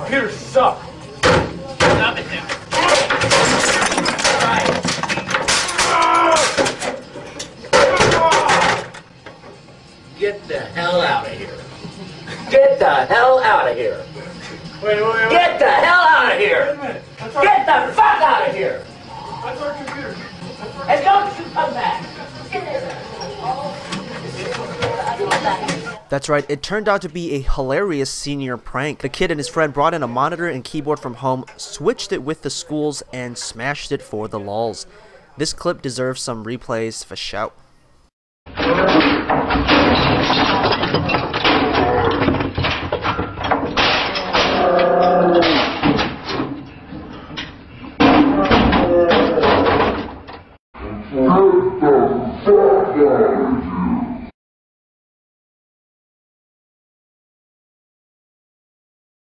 computers suck. Stop it now. Get the hell out of here. Get the hell out of here. Wait. Get the hell out of here. Wait a minute. Get the fuck out of here. That's our computer. And don't you come back. That's right, it turned out to be a hilarious senior prank. The kid and his friend brought in a monitor and keyboard from home, switched it with the schools, and smashed it for the lulz. This clip deserves some replays for shout.